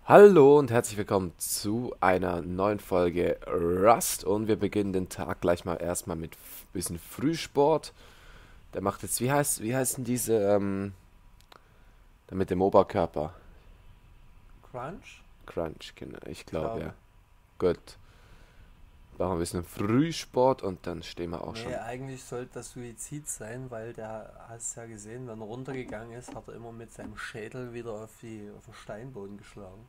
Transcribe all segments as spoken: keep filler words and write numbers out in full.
Hallo und herzlich willkommen zu einer neuen Folge Rust und wir beginnen den Tag gleich mal erstmal mit ein bisschen Frühsport. Der macht jetzt, wie heißt, wie heißen diese, ähm, der mit dem Oberkörper? Crunch? Crunch, genau, ich Ich glaube, ja. glaube. Gut. Machen wir ein bisschen Frühsport und dann stehen wir auch Nee, schon. eigentlich sollte das Suizid sein, weil der, hast ja gesehen, wenn er runtergegangen ist, hat er immer mit seinem Schädel wieder auf, die, auf den Steinboden geschlagen.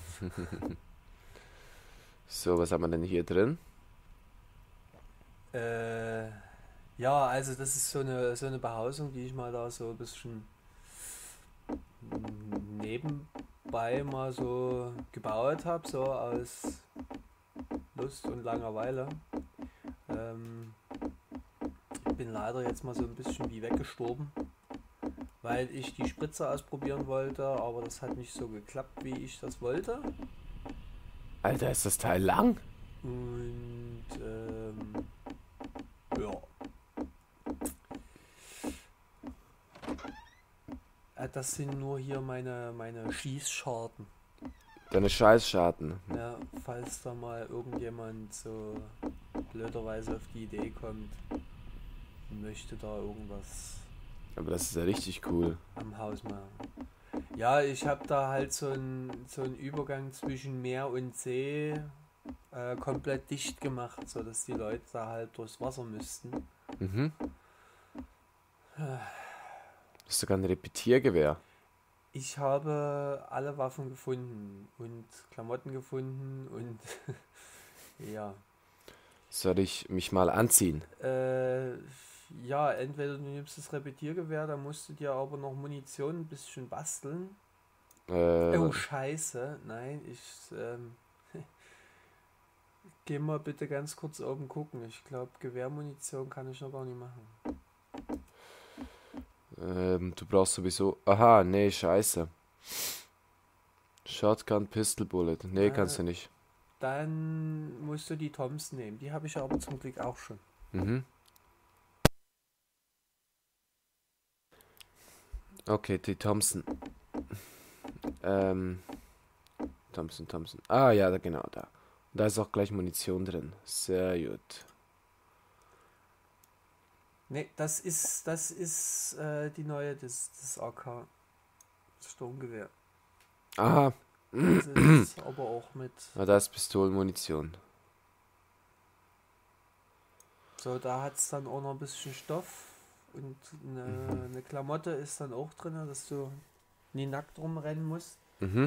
So, was haben wir denn hier drin? Äh, ja, also das ist so eine, so eine Behausung, die ich mal da so ein bisschen nebenbei mal so gebaut habe, so aus Lust und Langeweile. Ähm, ich bin leider jetzt mal so ein bisschen wie weggestorben, weil ich die Spritze ausprobieren wollte, aber das hat nicht so geklappt, wie ich das wollte. Alter, ist das Teil lang? Und ähm, ja, Äh, das sind nur hier meine, meine Schießscharten. Deine Scheißscharten. Ja, falls da mal irgendjemand so blöderweise auf die Idee kommt und möchte da irgendwas Aber das ist ja richtig cool. am Haus machen. Ja, ich habe da halt so einen so einen Übergang zwischen Meer und See äh, komplett dicht gemacht, sodass die Leute da halt durchs Wasser müssten. Mhm. Das ist sogar ein Repetiergewehr. Ich habe alle Waffen gefunden und Klamotten gefunden und ja. Soll ich mich mal anziehen? Äh, ja, entweder du nimmst das Repetiergewehr, da musst du dir aber noch Munition ein bisschen basteln. Äh, Oh, scheiße. Nein, ich ähm, geh mal bitte ganz kurz oben gucken. Ich glaube, Gewehrmunition kann ich noch gar nicht machen. Ähm, du brauchst sowieso. Aha, nee, scheiße. Shotgun, Pistol Bullet. Nee, kannst Äh, du nicht. dann musst du die Thompson nehmen. Die habe ich aber zum Glück auch schon. Mhm. Okay, die Thompson. Ähm, Thompson, Thompson. Ah, ja, da, genau, da. Da ist auch gleich Munition drin. Sehr gut. Ne, das ist, das ist äh, die neue, das, das A K. Das Sturmgewehr. Aha, Das ist aber auch mit. ah, da ist Pistolenmunition. So, da hat es dann auch noch ein bisschen Stoff. Und eine, eine Klamotte ist dann auch drin, dass du nie nackt rumrennen musst. Mhm.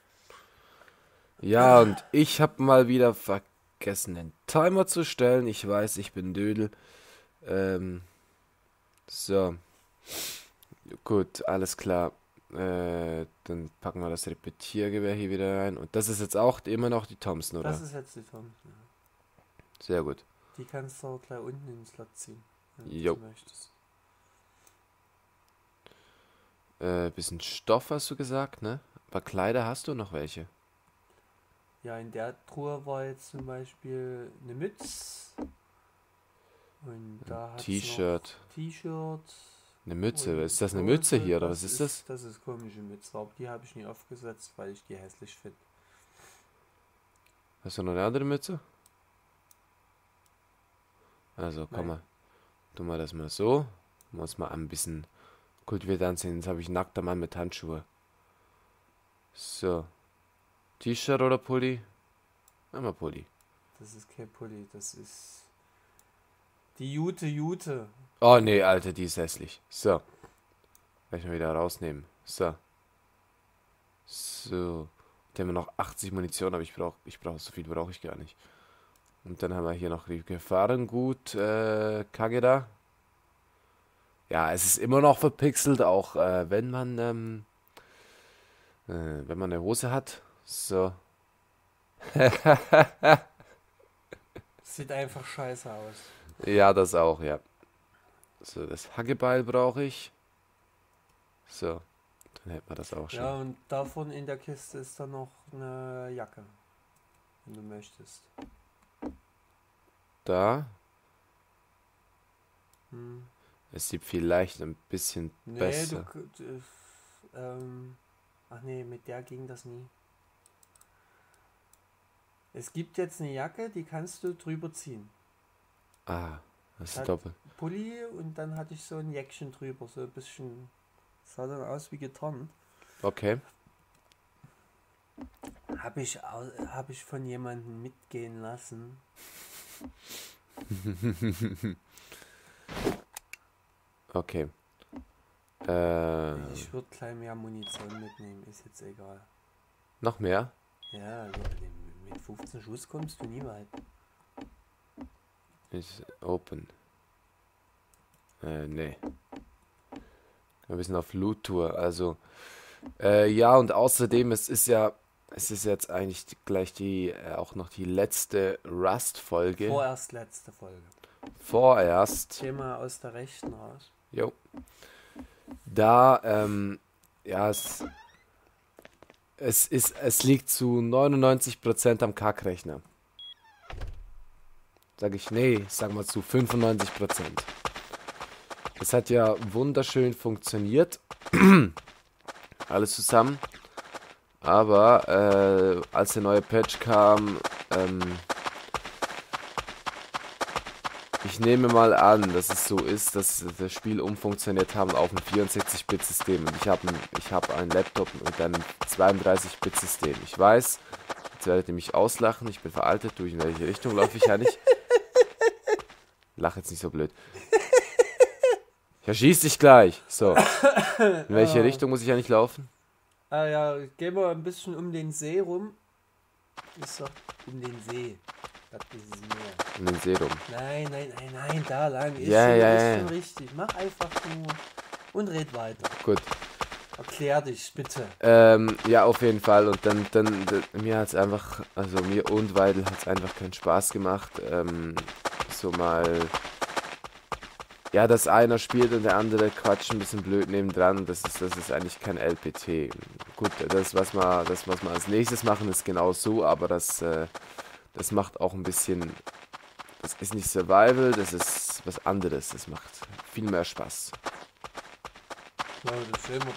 Ja, und ich habe mal wieder vergessen, den Timer zu stellen. Ich weiß, ich bin Dödel. Ähm, so. Gut, alles klar. Äh, dann packen wir das Repetiergewehr hier wieder rein. Und das ist jetzt auch immer noch die Thompson, Das oder? ist jetzt die Thompson. Ja. Sehr gut. Die kannst du auch gleich unten in den Slot ziehen, wenn du das Jo. möchtest. Äh, bisschen Stoff hast du gesagt, ne? Aber Kleider hast du noch welche? Ja, in der Truhe war jetzt zum Beispiel eine Mütze. Und da hat es noch T-Shirt, T-Shirt eine Mütze. und Ist das eine Mütze Hose. hier oder was Das ist das? ist, das ist komische Mütze, aber die habe ich nie aufgesetzt, weil ich die hässlich finde. Hast du noch eine andere Mütze? Also komm Nein. mal, tu mal das mal so. Muss mal ein bisschen kultiviert anziehen. Jetzt habe ich nackter Mann mit Handschuhe. So. T-Shirt oder Pulli? Einmal Pulli. Das ist kein Pulli, das ist die Jute Jute. Oh nee, Alter, die ist hässlich. So. Gleich mal wieder rausnehmen. So. So. Dann haben wir noch achtzig Munition, aber ich brauche ich brauch, so viel brauche ich gar nicht. Und dann haben wir hier noch die Gefahrengut, äh, Kageda. Ja, es ist immer noch verpixelt, auch äh, wenn man, ähm, äh, wenn man eine Hose hat. So. Sieht einfach scheiße aus. Ja, das auch, ja. So, das Hackebeil brauche ich. So, dann hätten wir das auch schon. Ja, und davon in der Kiste ist dann noch eine Jacke, wenn du möchtest. Da. Hm. Es sieht vielleicht ein bisschen Nee, du, besser. k- du ähm, ach nee, mit der ging das nie. Es gibt jetzt eine Jacke, die kannst du drüber ziehen. Ah, das ist Hat doppelt. Pulli und dann hatte ich so ein Jäckchen drüber, so ein bisschen, sah dann aus wie getarnt. Okay. Habe ich, au- hab ich von jemandem mitgehen lassen. Okay. Äh, Ich würde gleich mehr Munition mitnehmen, ist jetzt egal. noch mehr? Ja, mit fünfzehn Schuss kommst du nie weit. Ist open. Äh, nee. Wir sind auf Loot-Tour, also. Äh, ja, und außerdem, es ist ja, es ist jetzt eigentlich die- gleich die, äh, auch noch die letzte Rust-Folge. Vorerst letzte Folge. Vorerst. Thema aus der Rechten raus. Jo. Da, ähm, ja, es, es ist, es liegt zu neunundneunzig Prozent am Kackrechner. Sag ich, nee, sag mal zu fünfundneunzig Prozent. Das hat ja wunderschön funktioniert. Alles zusammen. Aber, äh, als der neue Patch kam, ähm, ich nehme mal an, dass es so ist, dass das Spiel umfunktioniert haben auf ein vierundsechzig-Bit-System. Und ich habe ein, ich hab einen Laptop mit einem zweiunddreißig-Bit-System. Ich weiß, jetzt werdet ihr mich auslachen, ich bin veraltet, durch in welche Richtung laufe ich ja nicht. Lach jetzt nicht so blöd. Ich erschieß dich gleich. So. In welche Richtung muss ich ja nicht laufen? Ah ja, gehen wir ein bisschen um den See rum. Ist doch um den See. Das ist es mehr. In den See rum. Nein, nein, nein, nein, da lang. Ist Ja, schon, ja, ist ja. schon richtig. Mach einfach nur und red weiter. Gut. Erklär dich, bitte. Ähm, ja, auf jeden Fall. Und dann, dann, dann mir hat es einfach, also mir und Weidel hat es einfach keinen Spaß gemacht. Ähm, so mal, ja, dass einer spielt und der andere quatscht ein bisschen blöd nebendran. Das ist, das ist eigentlich kein L P T. Gut, das, was wir, das, was wir als nächstes machen, ist genau so, aber das, äh, das macht auch ein bisschen, das ist nicht Survival, das ist was anderes. Das macht viel mehr Spaß. Ja, das sehen wir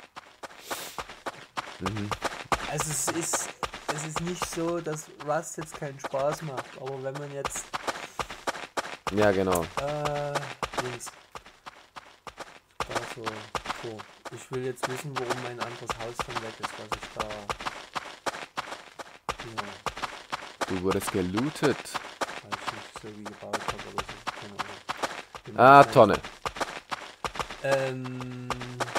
dann. Mhm. Also es ist, es ist nicht so, dass Rust jetzt keinen Spaß macht, aber wenn man jetzt Ja, genau. äh, links da so vor. Ich will jetzt wissen, warum mein anderes Haus dann weg ist, was ich da ja, Du wurdest gelootet. weil ich nicht so wie gebaut habe oder so. Keine Ahnung. Bin mir Ah, nicht sicher. Tonne. Ähm,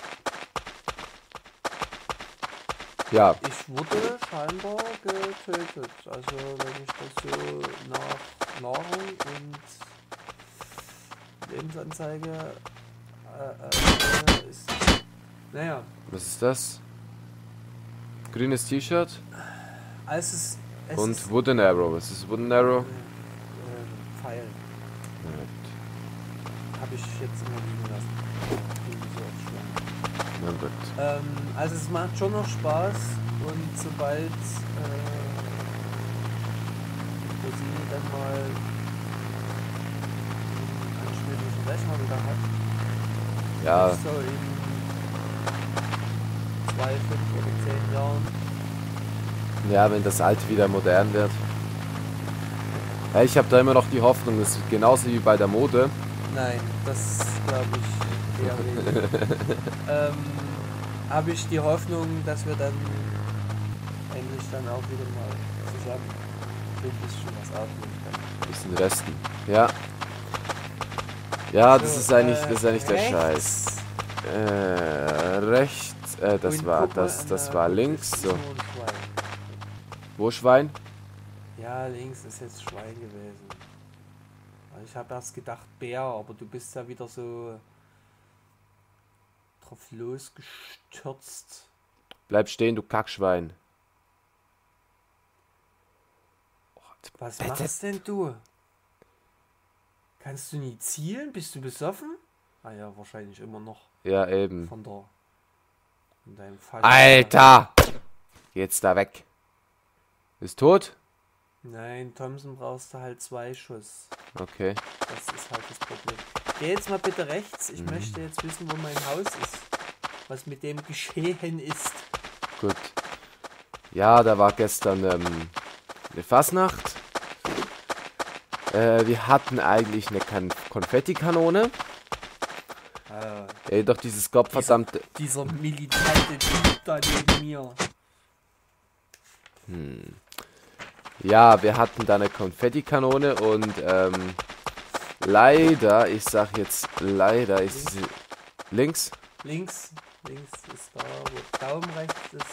Ja, ich wurde scheinbar getötet. Also wenn ich das so nach Nahrung und Lebensanzeige äh, äh, ist. Naja, was ist das? Grünes T-Shirt also es, es und ist Wooden Arrow. Was ist Wooden Arrow? äh, Pfeil. Ja, Habe ich jetzt immer liegen lassen. Irgendwie so auf Schlangen. na gut. Ähm, also es macht schon noch Spaß und sobald äh, Rosine dann mal einen anständigen Rechner wieder hat, Ja, so in zwei, fünf oder zehn Jahren, ja, wenn das alte wieder modern wird. Ja, ich habe da immer noch die Hoffnung, das ist genauso wie bei der Mode. nein, das glaube ich eher weniger. ähm, habe ich die Hoffnung, dass wir dann endlich dann auch wieder mal zusammen ein bisschen was aufnehmen können. Ein bisschen resten. Ja. Ja, das So, ist eigentlich, äh, das ist eigentlich der rechts. Scheiß. Äh, rechts, äh, das Und war, guck mal das, an das der war Bucht, links, es ist so. nur ein Schwein. Wo Schwein? Ja, links ist jetzt Schwein gewesen. Also ich habe erst gedacht Bär, aber du bist ja wieder so drauf losgestürzt. Bleib stehen, du Kackschwein. Was Bitte. machst denn du? Kannst du nie zielen? Bist du besoffen? Ah ja, wahrscheinlich immer noch Ja, eben. von der von deinem Fall. Alter! Jetzt da weg. Ist tot? Nein, Thompson brauchst du halt zwei Schuss. Okay. Das ist halt das Problem. Geh jetzt mal bitte rechts. Ich Mhm. möchte jetzt wissen, wo mein Haus ist. Was mit dem geschehen ist. Gut. Ja, da war gestern, ähm, eine Fasnacht. Äh, wir hatten eigentlich eine kan Konfettikanone. Äh, Ey, doch dieses gottverdammte... dieser militante Typ da neben mir. Hm. Ja, wir hatten da eine Konfettikanone und ähm, leider, ich sag jetzt leider, ist sie links. Links, links ist da, wo Daumen rechts ist.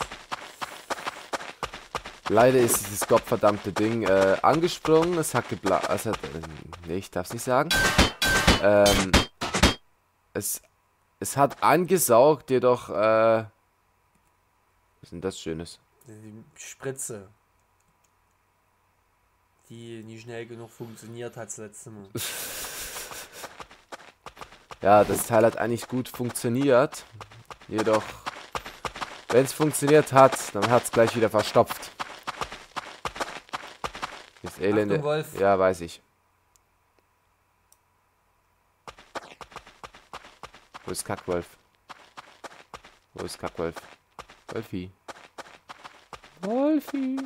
Leider ist dieses gottverdammte Ding äh, angesprungen. Es hat gebla... Es hat... Äh, nee, ich darf's nicht sagen. Ähm, es, es hat angesaugt, jedoch... Äh, was ist denn das Schönes? Die Spritze. Die nie schnell genug funktioniert hat das letzte Mal. Ja, das Teil hat eigentlich gut funktioniert. Jedoch, wenn es funktioniert hat, dann hat es gleich wieder verstopft. Das Elende. Achtung, Wolf. Ja, weiß ich. Wo ist Kackwolf? Wo ist Kackwolf? Wolfi. Wolfi.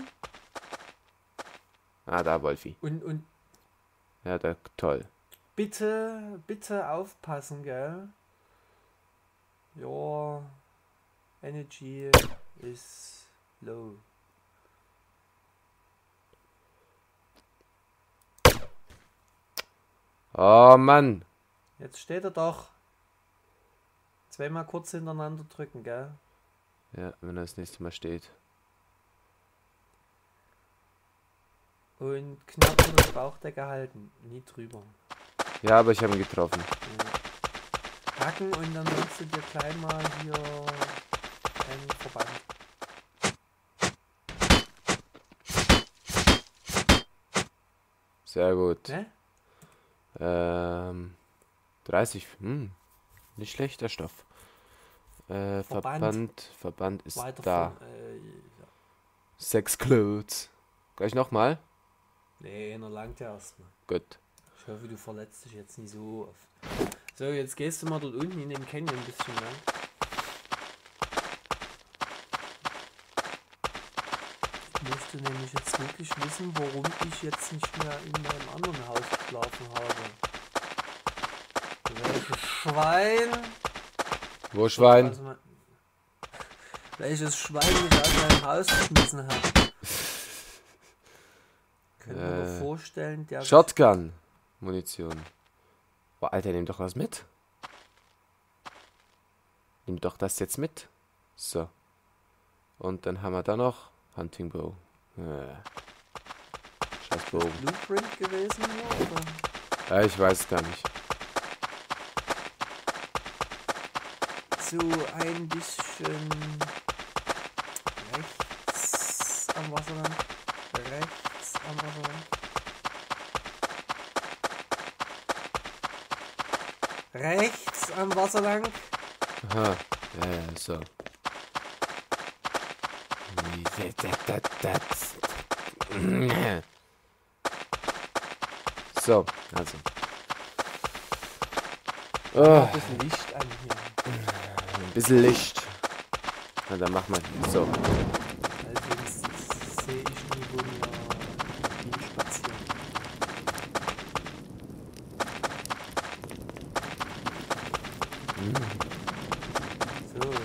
Ah, da, Wolfi. Und, und Ja, da, toll. bitte, bitte aufpassen, gell? Your energy is low. Oh, Mann. Jetzt steht er doch. Zweimal kurz hintereinander drücken, gell? Ja, wenn er das nächste Mal steht. Und knapp in der Bauchdecke halten. Nie drüber. Ja, aber ich habe ihn getroffen. Ja. Hacken und dann machst du dir gleich mal hier einen Verband. Sehr gut. Ne? Ähm, dreißig. Hm, nicht schlechter Stoff. Äh, Verband. Verband. Verband ist Weiter da. von, äh, ja. Sechs Clothes. Gleich nochmal? Nee, einer langt ja erstmal. Gut. Ich hoffe, du verletzt dich jetzt nicht so oft. So, jetzt gehst du mal dort unten in dem Canyon ein bisschen lang. Ich möchte nämlich jetzt wirklich wissen, warum ich jetzt nicht mehr in meinem anderen Haus geschlafen habe. Welches Schwein? Wo Schwein? Also mein- welches Schwein mich aus meinem Haus geschmissen hat. Können wir Äh, mir vorstellen, der... Shotgun. Munition. Boah, Alter, nimm doch was mit. Nimm doch das jetzt mit. So. Und dann haben wir da noch Hunting Bow. Äh. Scheiß Bogen. Blueprint gewesen hier, oder? Ja, ich weiß es gar nicht. So ein bisschen rechts am Wasserrand. Rechts am Wasserrand. Rechts am Wasser lang. Aha. Ja, ja, so. So, also. Oh, Ein bisschen Licht an hier. ein bisschen Licht. Na, dann mach mal. So. Allerdings sehe ich nie, wo wir hin spazieren. So, ja.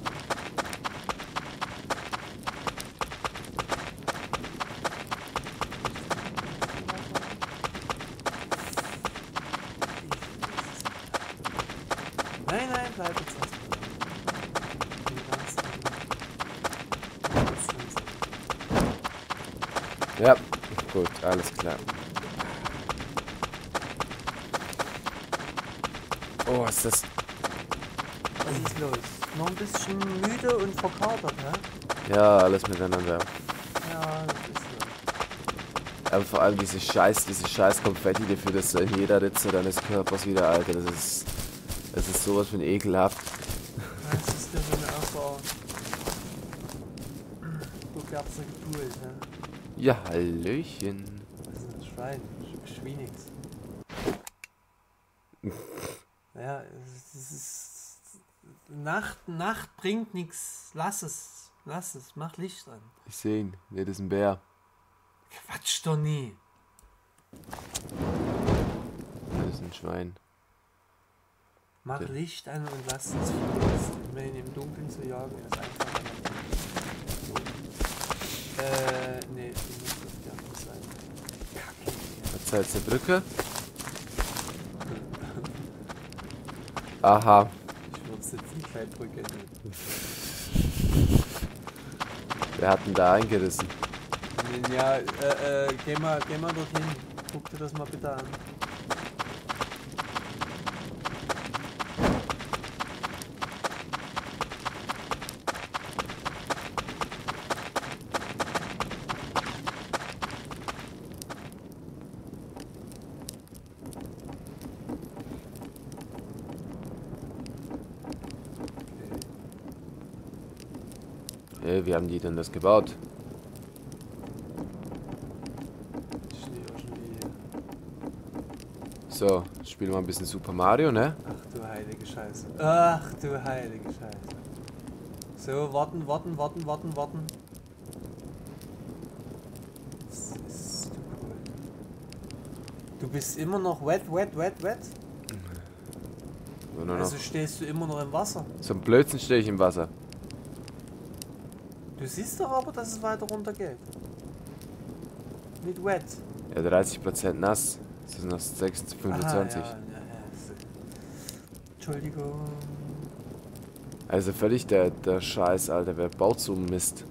Nein, nein, bleib jetzt erstmal. Ganz langsam. Ja, gut, alles klar. Oh, ist das. Was ist los? Noch ein bisschen müde und verkatert, hä? Ja, alles miteinander. Ja, das ist so. Aber vor allem diese Scheiß, diese Scheiß Konfetti, die für das in jeder Ritze deines Körpers wieder, Alter. Das ist. Das ist sowas von ekelhaft. Das ist ja so eine Art so gab's eine Geburt, hä? Ja, Hallöchen. Was ist denn das Schwein? Schweinix. Ja, es ist. Nacht, Nacht bringt nichts. Lass es. Lass es. Mach Licht an. Ich sehe ihn. Nee, das ist ein Bär. Quatsch doch nie. Das ist ein Schwein. Mach Ja. Licht an und lass uns fliegen. Wenn im Dunkeln zu jagen ist einfach. Äh, nee, du musst auf die andere Seite. Kacke. Was heißt der Brücke? Aha. Ich würde es jetzt nicht gleich Brücke nehmen. Wir hatten da eingerissen. Ja, äh, äh, geh mal, geh mal dorthin. Guck dir das mal bitte an. Hey, wie haben die denn das gebaut? Ich stehe auch schon wieder. So, spielen wir ein bisschen Super Mario, ne? Ach du heilige Scheiße. Ach du heilige Scheiße. So, warten, warten, warten, warten, warten. Das ist du cool. Du bist immer noch wet, wet, wet, wet? So, nur noch. Also stehst du immer noch im Wasser. So ein Blödsinn stehe ich im Wasser. Du siehst doch aber, dass es weiter runter geht. Mit wet. Ja, dreißig Prozent nass. Das sind noch sechs, fünfundzwanzig. Aha, ja, ja, ja. Entschuldigung. Also völlig der, der Scheiß, Alter. Wer baut so einen Mist?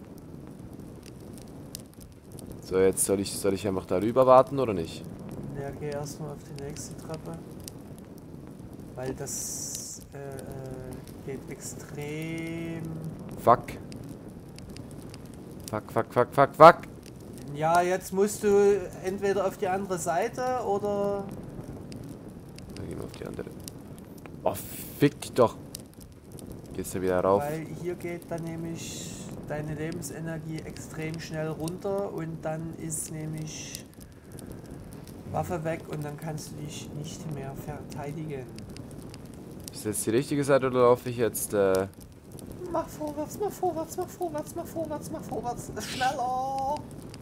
So, jetzt soll ich, soll ich einfach darüber warten oder nicht? Ja, geh erstmal auf die nächste Treppe. Weil das äh, äh, geht extrem. Fuck. Fuck, fuck, fuck, fuck, fuck. Ja, jetzt musst du entweder auf die andere Seite oder. Dann gehen wir auf die andere. Oh, fick dich doch. Gehst du wieder rauf? Weil hier geht dann nämlich deine Lebensenergie extrem schnell runter und dann ist nämlich Waffe weg und dann kannst du dich nicht mehr verteidigen. Ist das die richtige Seite oder laufe ich jetzt, äh... Mach vorwärts, mach vorwärts, mach vorwärts, mach vorwärts, mach vorwärts. Schneller!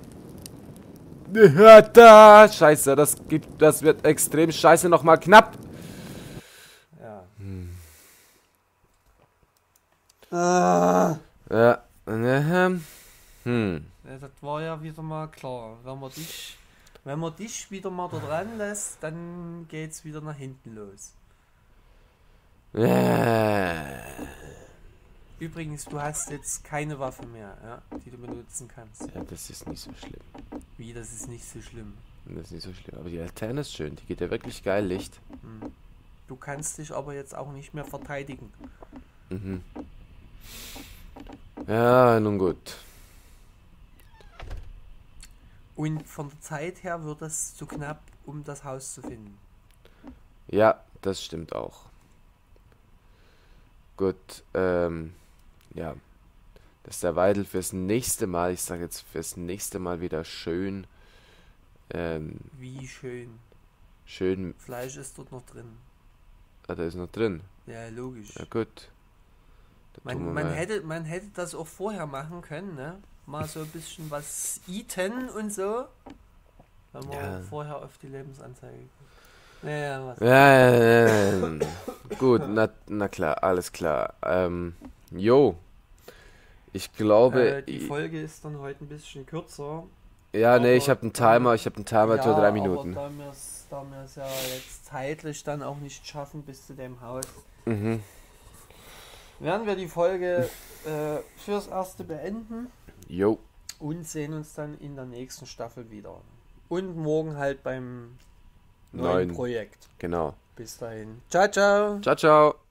Ja, da! Scheiße, das gibt, das wird extrem scheiße nochmal knapp. Ja. Hm. Ah. Ja, ähm, hm. Ja, das war ja wieder mal klar. Wenn man dich, wenn man dich wieder mal da dran lässt, dann geht's wieder nach hinten los. Äh. Übrigens, du hast jetzt keine Waffe mehr, ja, die du benutzen kannst. Ja, das ist nicht so schlimm. Wie, das ist nicht so schlimm. Das ist nicht so schlimm. Aber die Laterne ist schön. Die geht ja wirklich geil Licht. Hm. Du kannst dich aber jetzt auch nicht mehr verteidigen. Mhm. Ja, nun gut. Und von der Zeit her wird es zu knapp, um das Haus zu finden. Ja, das stimmt auch. Gut, ähm, ja. Dass der Weidel fürs nächste Mal, ich sage jetzt fürs nächste Mal wieder schön, ähm, Wie schön. schön, Fleisch ist dort noch drin. ah, da ist noch drin. Ja, logisch. Ja, gut. Da tun wir Man, man, mal- hätte, man hätte das auch vorher machen können, ne? Mal so ein bisschen was eaten und so. Wenn man Ja. vorher auf die Lebensanzeige guckt. Naja, was. Ja, ja, ja, ja. Gut, na, na klar, alles klar. Ähm, jo. Ich glaube, Äh, die Folge ist dann heute ein bisschen kürzer. ja, nee, ich aber habe einen Timer, ich habe einen Timer ja, für drei Minuten. Aber da wir es da wir's ja jetzt zeitlich dann auch nicht schaffen bis zu dem Haus, Mhm. werden wir die Folge äh, fürs Erste beenden Jo, und sehen uns dann in der nächsten Staffel wieder. Und morgen halt beim neuen neun, Projekt. genau. Bis dahin. Ciao, ciao. Ciao, ciao.